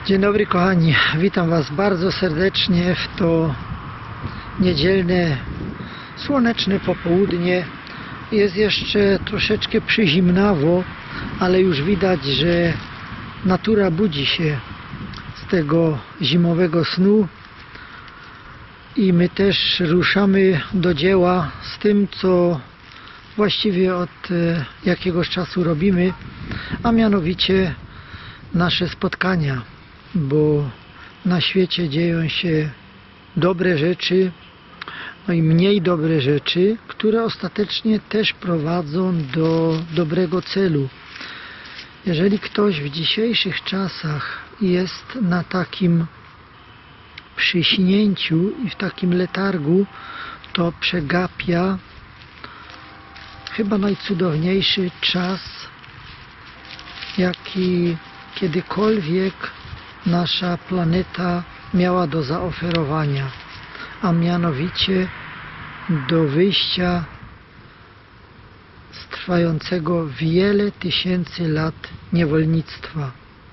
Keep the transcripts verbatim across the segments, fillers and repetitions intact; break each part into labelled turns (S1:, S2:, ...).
S1: Dzień dobry kochani, witam Was bardzo serdecznie w to niedzielne, słoneczne popołudnie. Jest jeszcze troszeczkę przyzimnawo, ale już widać, że natura budzi się z tego zimowego snu i my też ruszamy do dzieła z tym, co właściwie od jakiegoś czasu robimy, a mianowicie nasze spotkania, bo na świecie dzieją się dobre rzeczy, no i mniej dobre rzeczy, które ostatecznie też prowadzą do dobrego celu. Jeżeli ktoś w dzisiejszych czasach jest na takim przyśnięciu i w takim letargu, to przegapia chyba najcudowniejszy czas, jaki kiedykolwiek nasza planeta miała do zaoferowania, a mianowicie do wyjścia z trwającego wiele tysięcy lat niewolnictwa.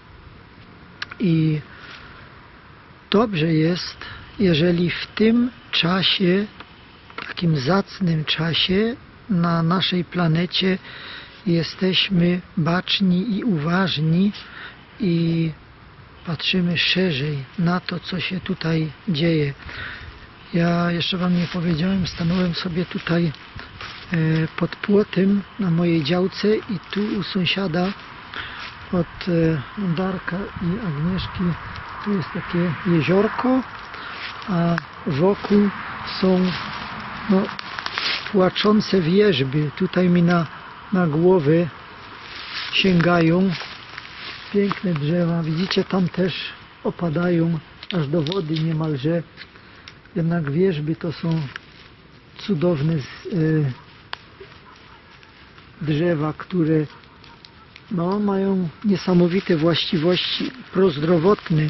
S1: I dobrze jest, jeżeli w tym czasie, takim zacnym czasie na naszej planecie jesteśmy baczni i uważni i patrzymy szerzej na to, co się tutaj dzieje. Ja jeszcze Wam nie powiedziałem, stanąłem sobie tutaj pod płotem na mojej działce i tu u sąsiada od Darka i Agnieszki tu jest takie jeziorko, a wokół są no, płaczące wierzby. Tutaj mi na, na głowę sięgają. Piękne drzewa, widzicie, tam też opadają aż do wody niemalże. Jednak wierzby to są cudowne y, drzewa, które no, mają niesamowite właściwości prozdrowotne.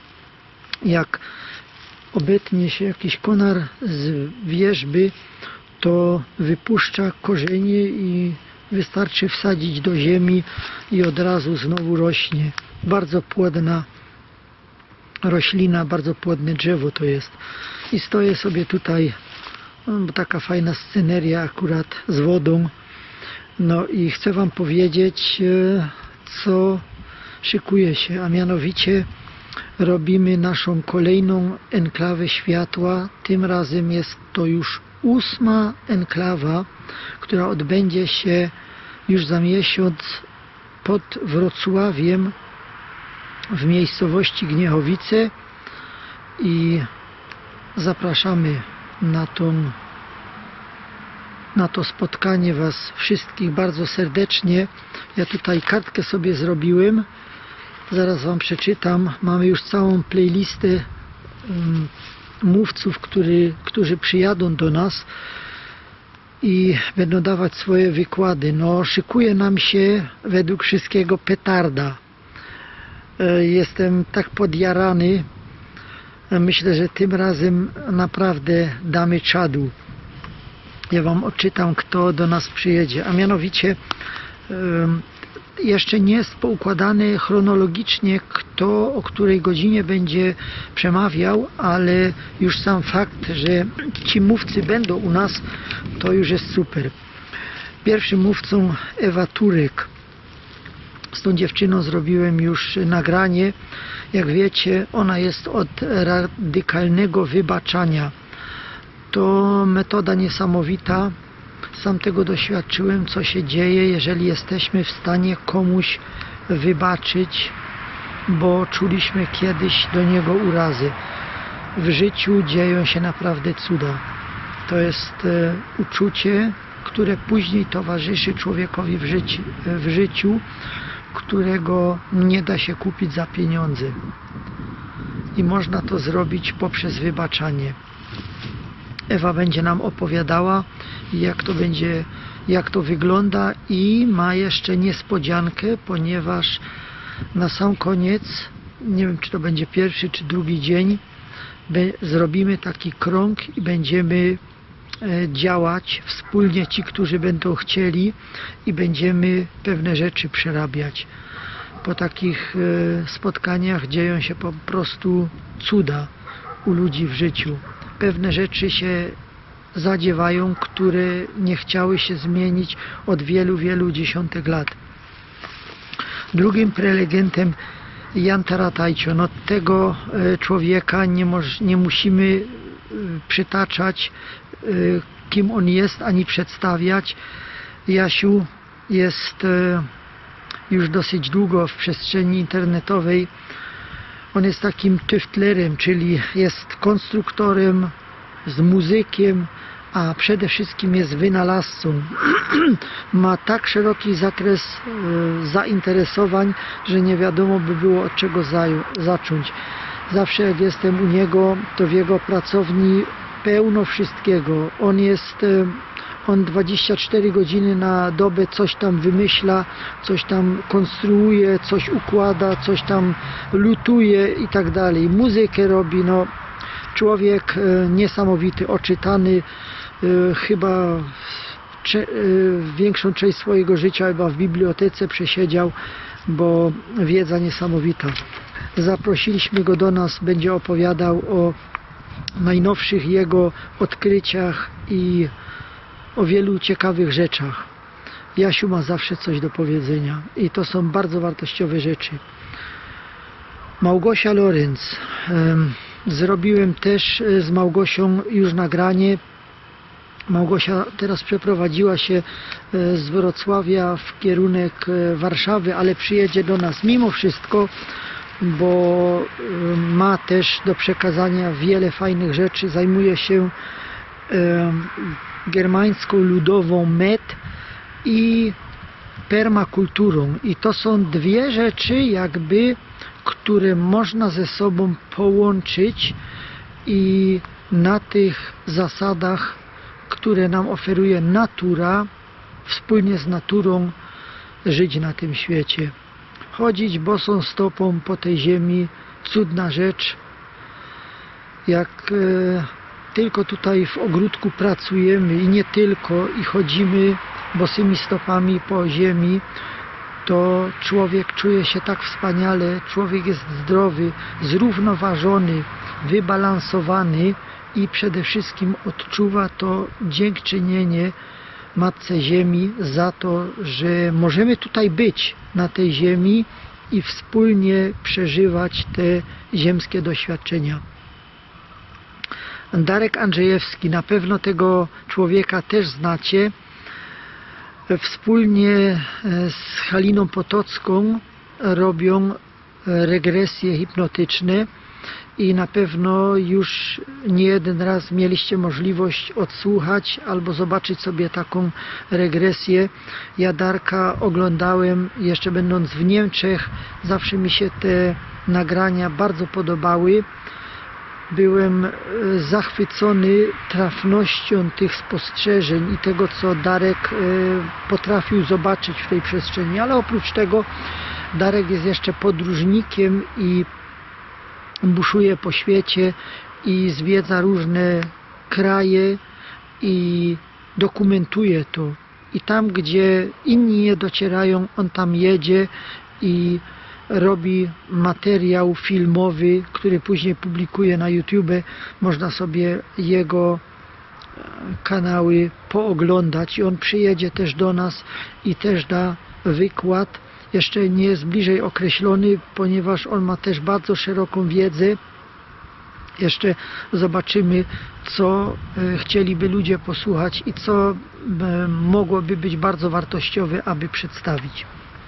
S1: Jak obetnie się jakiś konar z wierzby, to wypuszcza korzenie i wystarczy wsadzić do ziemi i od razu znowu rośnie. Bardzo płodna roślina, bardzo płodne drzewo to jest. I stoję sobie tutaj, no, taka fajna sceneria akurat z wodą. No i chcę Wam powiedzieć, co szykuje się, a mianowicie robimy naszą kolejną enklawę światła. Tym razem jest to już ósma enklawa, która odbędzie się już za miesiąc pod Wrocławiem w miejscowości Gniechowice i zapraszamy na, tą, na to spotkanie Was wszystkich bardzo serdecznie. Ja tutaj kartkę sobie zrobiłem, zaraz Wam przeczytam. Mamy już całą playlistę um, mówców, który, którzy przyjadą do nas i będą dawać swoje wykłady. No, szykuje nam się według wszystkiego petarda. Jestem tak podjarany. Myślę, że tym razem naprawdę damy czadu. Ja Wam odczytam, kto do nas przyjedzie. A mianowicie jeszcze nie jest poukładane chronologicznie, kto o której godzinie będzie przemawiał, ale już sam fakt, że ci mówcy będą u nas, to już jest super. Pierwszym mówcą Ewa Turek. Z tą dziewczyną zrobiłem już nagranie. Jak wiecie, ona jest od radykalnego wybaczania. To metoda niesamowita. Sam tego doświadczyłem, co się dzieje, jeżeli jesteśmy w stanie komuś wybaczyć, bo czuliśmy kiedyś do niego urazy. W życiu dzieją się naprawdę cuda. To jest e, uczucie, które później towarzyszy człowiekowi w, życi, w życiu, którego nie da się kupić za pieniądze. I można to zrobić poprzez wybaczanie. Ewa będzie nam opowiadała, jak to będzie, jak to wygląda, i ma jeszcze niespodziankę, ponieważ na sam koniec, nie wiem, czy to będzie pierwszy czy drugi dzień, zrobimy taki krąg i będziemy działać wspólnie, ci, którzy będą chcieli, i będziemy pewne rzeczy przerabiać. po takich e, spotkaniach dzieją się po prostu cuda u ludzi w życiu. Pewne rzeczy się zadziewają, które nie chciały się zmienić od wielu, wielu dziesiątek lat. Drugim prelegentem Jan Taratajcio. No, tego e, człowieka nie, moż, nie musimy e, przytaczać, e, kim on jest, ani przedstawiać. Jasiu jest e, już dosyć długo w przestrzeni internetowej. On jest takim tüftlerem, czyli jest konstruktorem, z muzykiem, a przede wszystkim jest wynalazcą. Ma tak szeroki zakres e, zainteresowań, że nie wiadomo by było od czego zacząć. Zawsze jak jestem u niego, to w jego pracowni pełno wszystkiego. On jest, e, on dwadzieścia cztery godziny na dobę coś tam wymyśla, coś tam konstruuje, coś układa, coś tam lutuje i tak dalej. Muzykę robi, no człowiek e, niesamowity, oczytany, e, chyba cze, e, większą część swojego życia chyba w bibliotece przesiedział, bo wiedza niesamowita. Zaprosiliśmy go do nas, będzie opowiadał o najnowszych jego odkryciach i o wielu ciekawych rzeczach. Jasiu ma zawsze coś do powiedzenia i to są bardzo wartościowe rzeczy. Małgosia Lorenz. Zrobiłem też z Małgosią już nagranie. Małgosia teraz przeprowadziła się z Wrocławia w kierunek Warszawy, ale przyjedzie do nas mimo wszystko, bo ma też do przekazania wiele fajnych rzeczy. Zajmuje się germańską ludową met i permakulturą. I to są dwie rzeczy jakby, które można ze sobą połączyć i na tych zasadach, które nam oferuje natura, wspólnie z naturą żyć na tym świecie. Chodzić bosą stopą po tej ziemi, cudna rzecz. Jak e, tylko tutaj w ogródku pracujemy i nie tylko, i chodzimy bosymi stopami po ziemi, to człowiek czuje się tak wspaniale, człowiek jest zdrowy, zrównoważony, wybalansowany i przede wszystkim odczuwa to dziękczynienie Matce Ziemi za to, że możemy tutaj być na tej ziemi i wspólnie przeżywać te ziemskie doświadczenia. Darek Andrzejewski, na pewno tego człowieka też znacie. Wspólnie z Haliną Potocką robią regresje hipnotyczne i na pewno już nie jeden raz mieliście możliwość odsłuchać albo zobaczyć sobie taką regresję. Ja Darka oglądałem jeszcze będąc w Niemczech, zawsze mi się te nagrania bardzo podobały. Byłem zachwycony trafnością tych spostrzeżeń i tego, co Darek potrafił zobaczyć w tej przestrzeni. Ale oprócz tego Darek jest jeszcze podróżnikiem i buszuje po świecie i zwiedza różne kraje i dokumentuje to. I tam, gdzie inni nie docierają, on tam jedzie i robi materiał filmowy, który później publikuje na YouTube. Można sobie jego kanały pooglądać i on przyjedzie też do nas i też da wykład. Jeszcze nie jest bliżej określony, ponieważ on ma też bardzo szeroką wiedzę. Jeszcze zobaczymy, co chcieliby ludzie posłuchać i co mogłoby być bardzo wartościowe, aby przedstawić.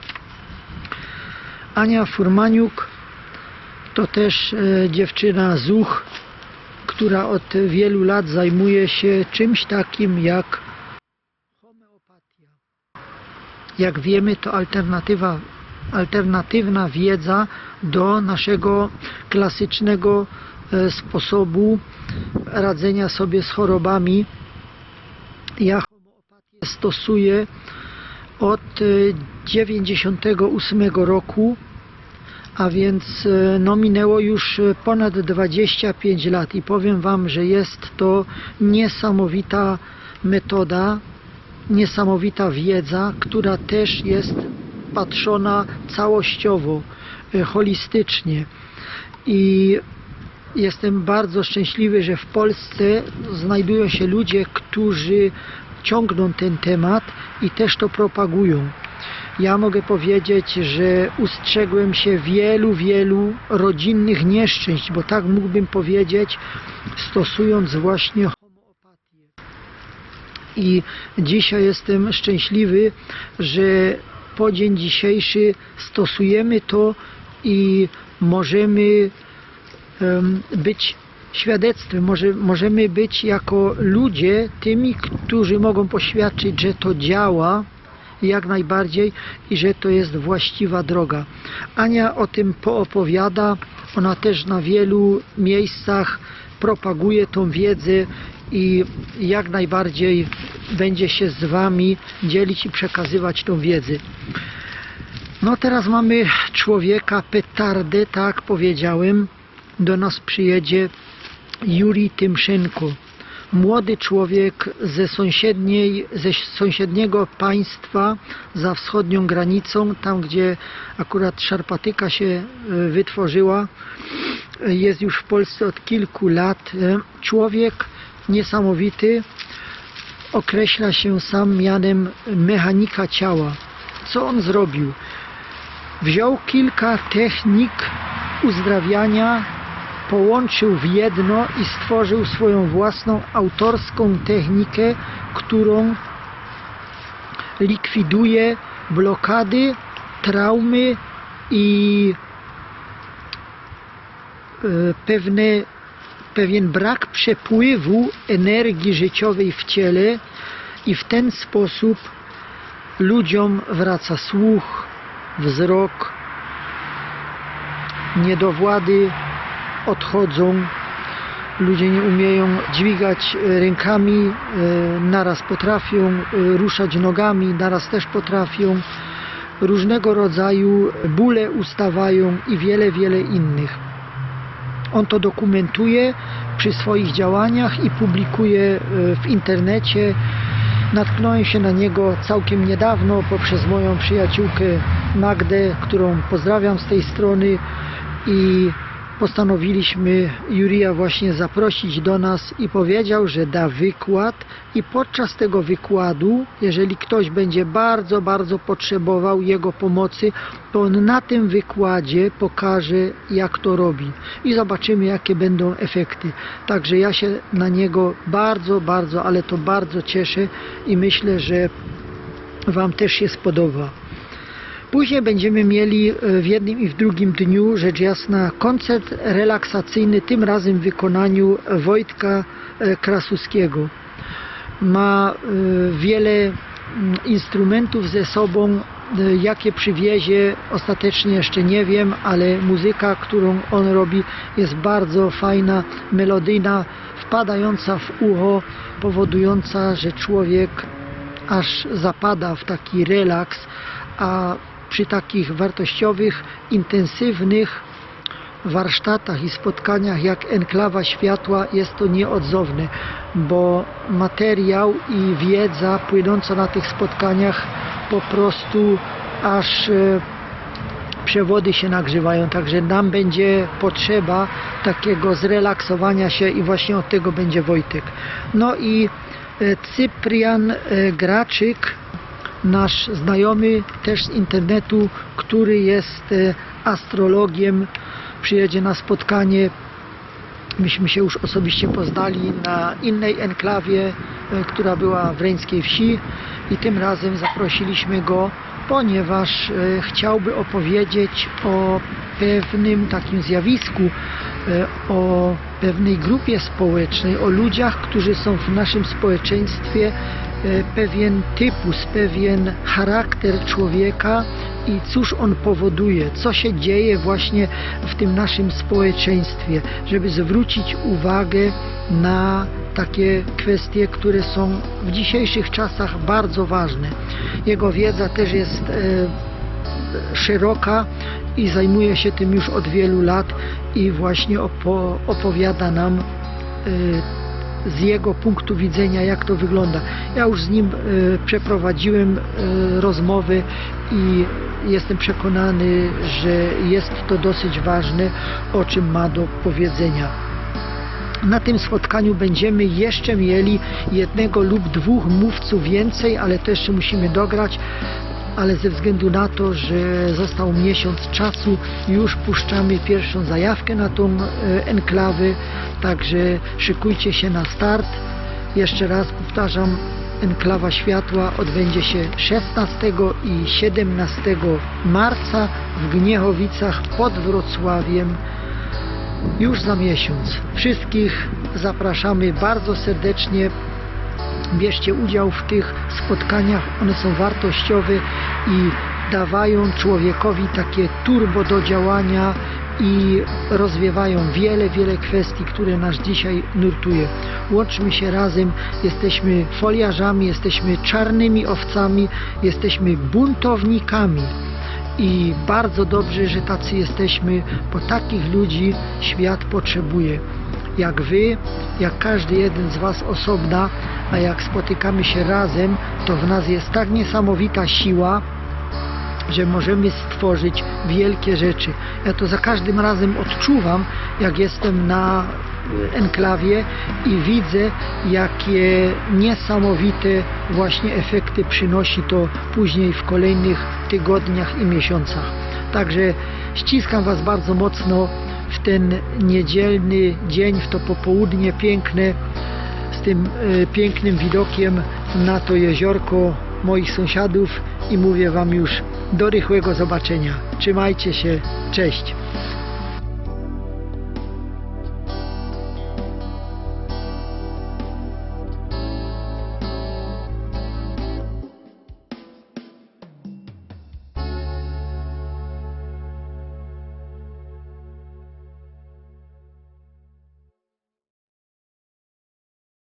S1: Ania Furmaniuk to też e, dziewczyna z Uch, która od wielu lat zajmuje się czymś takim jak homeopatia. Jak wiemy, to alternatywa, alternatywna wiedza do naszego klasycznego e, sposobu radzenia sobie z chorobami. Ja homeopatię stosuję od dziewięćdziesiątego ósmego roku, a więc no, minęło już ponad dwadzieścia pięć lat i powiem Wam, że jest to niesamowita metoda, niesamowita wiedza, która też jest patrzona całościowo, holistycznie. I jestem bardzo szczęśliwy, że w Polsce znajdują się ludzie, którzy ciągną ten temat i też to propagują. Ja mogę powiedzieć, że ustrzegłem się wielu, wielu rodzinnych nieszczęść, bo tak mógłbym powiedzieć, stosując właśnie homeopatię. I dzisiaj jestem szczęśliwy, że po dzień dzisiejszy stosujemy to i możemy um, być świadectwem, może, możemy być jako ludzie tymi, którzy mogą poświadczyć, że to działa jak najbardziej i że to jest właściwa droga. Ania o tym poopowiada, ona też na wielu miejscach propaguje tą wiedzę i jak najbardziej będzie się z Wami dzielić i przekazywać tą wiedzę. No teraz mamy człowieka, petardę, tak powiedziałem, do nas przyjedzie Jurij Tymszenko. Młody człowiek ze, sąsiedniej, ze sąsiedniego państwa za wschodnią granicą, tam gdzie akurat szarpatyka się wytworzyła, jest już w Polsce od kilku lat. Człowiek niesamowity, określa się sam mianem mechanika ciała. Co on zrobił? Wziął kilka technik uzdrawiania, połączył w jedno i stworzył swoją własną autorską technikę, którą likwiduje blokady, traumy i pewne, pewien brak przepływu energii życiowej w ciele i w ten sposób ludziom wraca słuch, wzrok, niedowłady odchodzą, ludzie nie umieją dźwigać rękami, naraz potrafią ruszać nogami, naraz też potrafią, różnego rodzaju bóle ustawają i wiele, wiele innych. On to dokumentuje przy swoich działaniach i publikuje w internecie. Natknąłem się na niego całkiem niedawno poprzez moją przyjaciółkę Magdę, którą pozdrawiam z tej strony, i postanowiliśmy Jurija właśnie zaprosić do nas i powiedział, że da wykład i podczas tego wykładu, jeżeli ktoś będzie bardzo, bardzo potrzebował jego pomocy, to on na tym wykładzie pokaże, jak to robi i zobaczymy, jakie będą efekty. Także ja się na niego bardzo, bardzo, ale to bardzo cieszę i myślę, że Wam też się spodoba. Później będziemy mieli w jednym i w drugim dniu, rzecz jasna, koncert relaksacyjny, tym razem w wykonaniu Wojtka Krasuskiego. Ma wiele instrumentów ze sobą, jakie przywiezie, ostatecznie jeszcze nie wiem, ale muzyka, którą on robi, jest bardzo fajna, melodyjna, wpadająca w ucho, powodująca, że człowiek aż zapada w taki relaks, a przy takich wartościowych, intensywnych warsztatach i spotkaniach jak Enklawa Światła jest to nieodzowne, bo materiał i wiedza płynąca na tych spotkaniach po prostu aż e, przewody się nagrzewają, także nam będzie potrzeba takiego zrelaksowania się i właśnie od tego będzie Wojtek. No i e, Cyprian e, Graczyk, nasz znajomy też z internetu, który jest astrologiem, przyjedzie na spotkanie. Myśmy się już osobiście poznali na innej enklawie, która była w Reńskiej Wsi, i tym razem zaprosiliśmy go, ponieważ chciałby opowiedzieć o pewnym takim zjawisku, o pewnej grupie społecznej, o ludziach, którzy są w naszym społeczeństwie, pewien typus, pewien charakter człowieka i cóż on powoduje, co się dzieje właśnie w tym naszym społeczeństwie, żeby zwrócić uwagę na takie kwestie, które są w dzisiejszych czasach bardzo ważne. Jego wiedza też jest e, szeroka i zajmuje się tym już od wielu lat i właśnie opo opowiada nam e, z jego punktu widzenia, jak to wygląda. Ja już z nim e, przeprowadziłem e, rozmowy i jestem przekonany, że jest to dosyć ważne, o czym ma do powiedzenia. Na tym spotkaniu będziemy jeszcze mieli jednego lub dwóch mówców więcej, ale to jeszcze musimy dograć. Ale ze względu na to, że został miesiąc czasu, już puszczamy pierwszą zajawkę na tą e, enklawę, także szykujcie się na start. Jeszcze raz powtarzam, Enklawa Światła odbędzie się szesnastego i siedemnastego marca w Gniechowicach pod Wrocławiem już za miesiąc. Wszystkich zapraszamy bardzo serdecznie. Bierzcie udział w tych spotkaniach, one są wartościowe i dawają człowiekowi takie turbo do działania i rozwiewają wiele, wiele kwestii, które nas dzisiaj nurtuje. Łączmy się razem, jesteśmy foliarzami, jesteśmy czarnymi owcami, jesteśmy buntownikami. I bardzo dobrze, że tacy jesteśmy, bo takich ludzi świat potrzebuje. Jak wy, jak każdy jeden z was osobna, a jak spotykamy się razem, to w nas jest tak niesamowita siła, że możemy stworzyć wielkie rzeczy. Ja to za każdym razem odczuwam, jak jestem na enklawie i widzę, jakie niesamowite właśnie efekty przynosi to później w kolejnych tygodniach i miesiącach. Także ściskam was bardzo mocno w ten niedzielny dzień, w to popołudnie piękne, z tym y, pięknym widokiem na to jeziorko moich sąsiadów i mówię wam już do rychłego zobaczenia. Trzymajcie się, cześć!